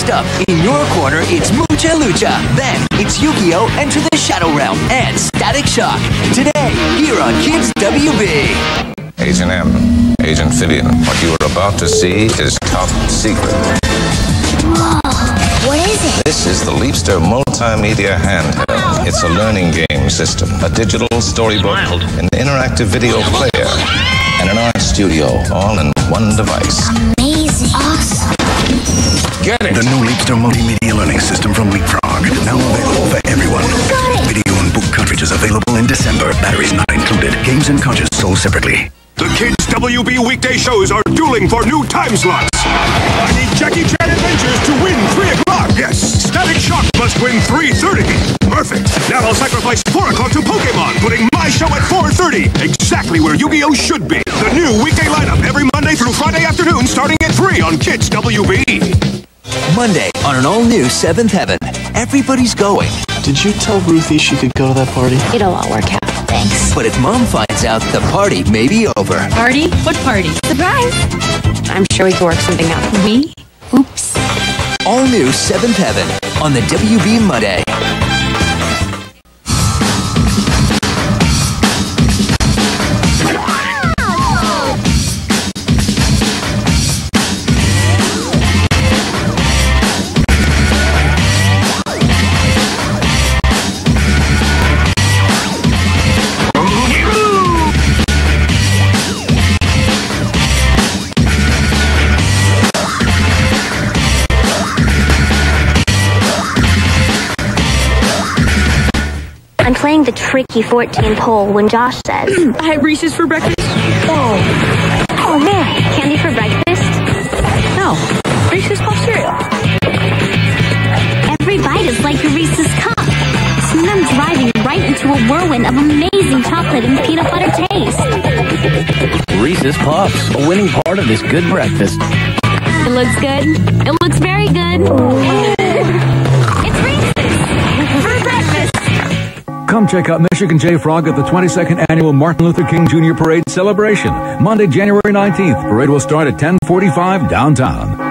Next up, in your corner, it's Mucha Lucha. Then, it's Yu-Gi-Oh! Enter the Shadow Realm and Static Shock. Today, here on Kids WB. Agent M, Agent Fidian, what you are about to see is top secret. Whoa, what is it? This is the Leapster Multimedia Handheld. It's a learning game system, a digital storybook, an interactive video player, and an art studio, all in one device. Amazing. Awesome. Get it! The new Leapster Multimedia Learning System from Leapfrog. Now available for everyone. Got it. Video and book cartridges available in December. Batteries not included. Games and cartridges sold separately. The Kids WB weekday shows are dueling for new time slots. I need Jackie Chan Adventures to win 3 o'clock. Yes. Static Shock must win 3:30. Perfect. Now I'll sacrifice 4 o'clock to Pokémon, putting my show at 4:30. Exactly where Yu-Gi-Oh! Should be. The new weekday lineup every Monday through Friday afternoon starting at 3 on Kids WB. Monday, on an all-new 7th Heaven, everybody's going. Did you tell Ruthie she could go to that party? It'll all work out. Thanks. But if Mom finds out, the party may be over. Party? What party? Surprise! I'm sure we can work something out. We? Oops. All new 7th Heaven on the WB Monday. I'm playing the tricky 14 pole when Josh says, I had Reese's for breakfast. Oh man, candy for breakfast? No, Reese's Puff cereal. Every bite is like a Reese's cup. Soon I'm driving right into a whirlwind of amazing chocolate and peanut butter taste. Reese's Puffs, a winning part of this good breakfast. It looks good. It looks very good. It's Reese's for breakfast. Come check out Michigan J. Frog at the 22nd Annual Martin Luther King Jr. Parade celebration. Monday, January 19th. Parade will start at 10:45 downtown.